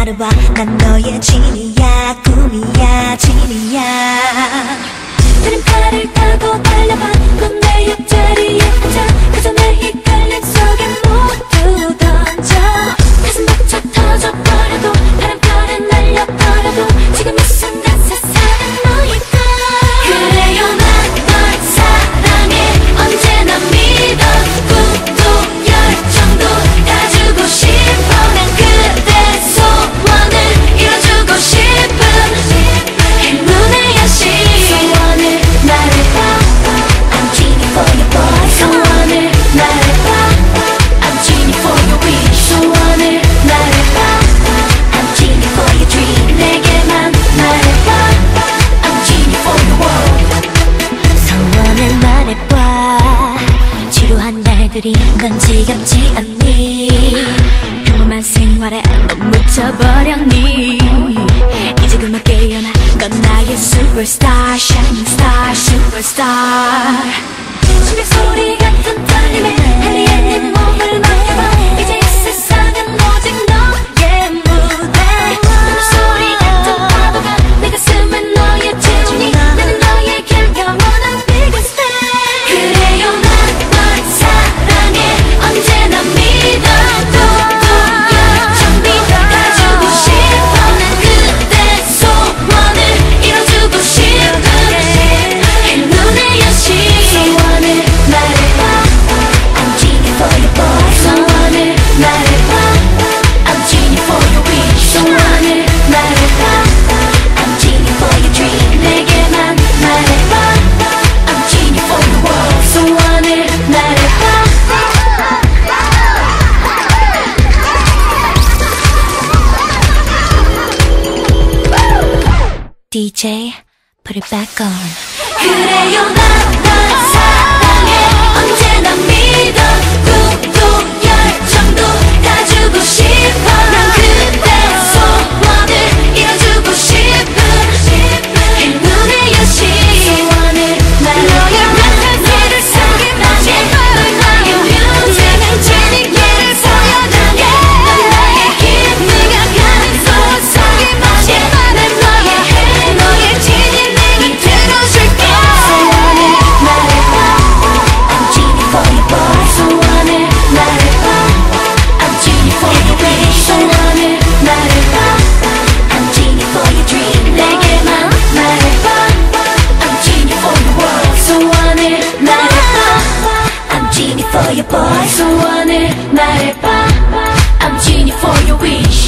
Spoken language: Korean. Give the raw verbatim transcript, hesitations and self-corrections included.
말해봐. 난 너의 진이야, 꿈이야, 진이야. 드림카를 타고 달려봐. 넌 내 옆자리에 앉아. 그저 내 헷갈림 속에 모두 던져. 가슴 벅차 터져버려도 바람결에 날려버려도 지금 이 순간 세상은 너의 것. 그래요 난 널 사랑해. 언제나 믿어. 꿈도 열정도 가지고 싶어. 난 그대 소원을 이뤄주고 싶은 행운의 여신. 소원을 말해봐. I'm genie for your boy. 소원을 말해봐. I'm genie for your wish. 소원을 말해봐. I'm genie for your dream. 내게만 말해봐. I'm genie for your world. 소원을 말해봐. 지루한 날들이 넌 지겹지 않니? 평범한 생활에 넌 묻혀버렸니? 이제 그만 깨어나. 넌 나의 superstar, shining star, superstar. 심장 소리 같은 떨림에 헬리에는 몸을 맡겨봐. 이제 이 세상은 오직 너의 무대. 눈물 소리 같은 파도가 내 가슴에 너의 재훈이. 나는 너에게 영원한 biggest fan. 그래요 난 널 사랑해. 언제나 믿어. 뚝뚝 열정도 가지고 싶어. 난 그대 소원을 이뤄주고 싶은 행운의 여신. 소원을 말해봐. I'm genie for your boy. 소원을 말해봐. I'm genie for your wish. 소원을 말해봐. I'm genie for your dream. 내게만 말해봐. I'm genie for your world. 소원을 말해봐. 디제이, put it back on. 그래요 난 널 사랑해. 언제나 믿어. 꿈도 열정도 가지고 싶어. 난 그대 소원을 이뤄주고 싶은 행운의 여신. 소원을 말해. 너의 멘탈들을 숨기만해. 널 나의 뮤직 진이기를 보여줄게. 넌 나의 기분가 가는 속 숨기만해. 난 너의 해 너의 진이 내가 들어줄게. 소원을 말해봐. I'm genie for your boy. 소원을 말해봐. I'm genie for your wish. 소원을 말해봐. I'm genie for your dream. 내게만 말해봐. I'm genie for your world. 소원을 말해봐. I'm genie for your boy. 소원을 말해봐. I'm genie for your wish.